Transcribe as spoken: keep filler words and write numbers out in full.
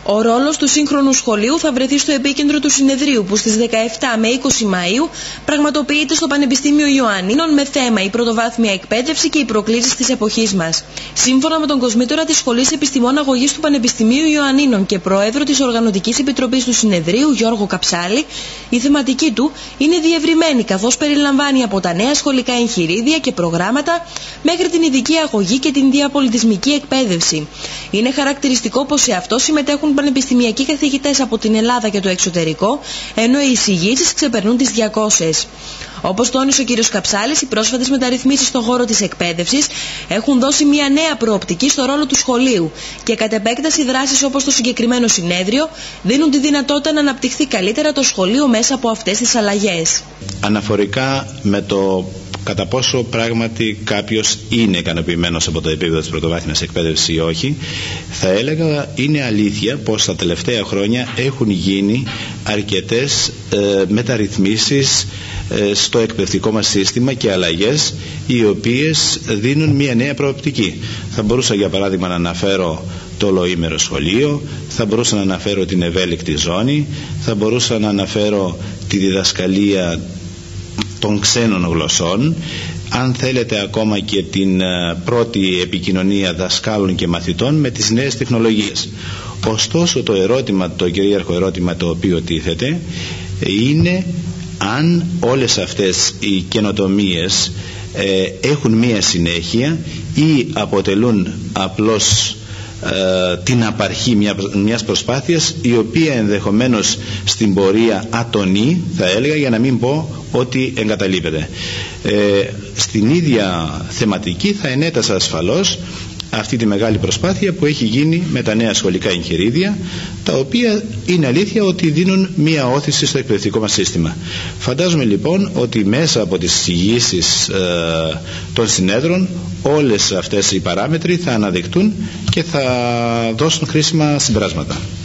Ο ρόλος του σύγχρονου σχολείου θα βρεθεί στο επίκεντρο του συνεδρίου που στις δεκαεπτά με είκοσι Μαΐου πραγματοποιείται στο Πανεπιστήμιο Ιωαννίνων με θέμα η πρωτοβάθμια εκπαίδευση και οι προκλήσεις της εποχής μας. Σύμφωνα με τον κοσμήτορα της Σχολής Επιστημών Αγωγής του Πανεπιστημίου Ιωαννίνων και πρόεδρο της Οργανωτικής Επιτροπής του Συνεδρίου, Γιώργο Καψάλη, η θεματική του είναι διευρυμένη, καθώς περιλαμβάνει από τα νέα σχολικά εγχειρίδια και προγράμματα μέχρι την ειδική αγωγή και την διαπολιτισμική εκπαίδευση. Είναι χαρακτηριστικό πως σε αυτό συμμετέχουν πανεπιστημιακοί καθηγητές από την Ελλάδα και το εξωτερικό, ενώ οι εισηγήσεις ξεπερνούν τις διακόσιες. Όπως τόνισε ο κ. Καψάλης, οι πρόσφατες μεταρρυθμίσεις στον χώρο της εκπαίδευσης έχουν δώσει μια νέα προοπτική στο ρόλο του σχολείου και κατ' επέκταση δράσεις όπως το συγκεκριμένο συνέδριο δίνουν τη δυνατότητα να αναπτυχθεί καλύτερα το σχολείο μέσα από αυτές τις αλλαγές. Αναφορικά με το κατά πόσο πράγματι κάποιος είναι ικανοποιημένος από το επίπεδο της πρωτοβάθμιας εκπαίδευσης ή όχι, θα έλεγα είναι αλήθεια πως τα τελευταία χρόνια έχουν γίνει αρκετές ε, μεταρρυθμίσεις ε, στο εκπαιδευτικό μας σύστημα και αλλαγές οι οποίες δίνουν μια νέα προοπτική. Θα μπορούσα για παράδειγμα να αναφέρω το ολοήμερο σχολείο, θα μπορούσα να αναφέρω την ευέλικτη ζώνη, θα μπορούσα να αναφέρω τη διδασκαλία των ξένων γλωσσών, αν θέλετε ακόμα και την πρώτη επικοινωνία δασκάλων και μαθητών με τις νέες τεχνολογίες. Ωστόσο το ερώτημα, το κυρίαρχο ερώτημα το οποίο τίθεται είναι αν όλες αυτές οι καινοτομίες ε, έχουν μία συνέχεια ή αποτελούν απλώς ε, την απαρχή μια, μιας προσπάθειας η οποία ενδεχομένως στην πορεία ατονεί, θα έλεγα, για να μην πω ότι εγκαταλείπεται. Ε, στην ίδια θεματική θα ενέτασα ασφαλώς αυτή τη μεγάλη προσπάθεια που έχει γίνει με τα νέα σχολικά εγχειρίδια, τα οποία είναι αλήθεια ότι δίνουν μία όθηση στο εκπαιδευτικό μας σύστημα. Φαντάζομαι λοιπόν ότι μέσα από τις εισηγήσεις ε, των συνέδρων όλες αυτές οι παράμετροι θα αναδεικτούν και θα δώσουν χρήσιμα συμπεράσματα.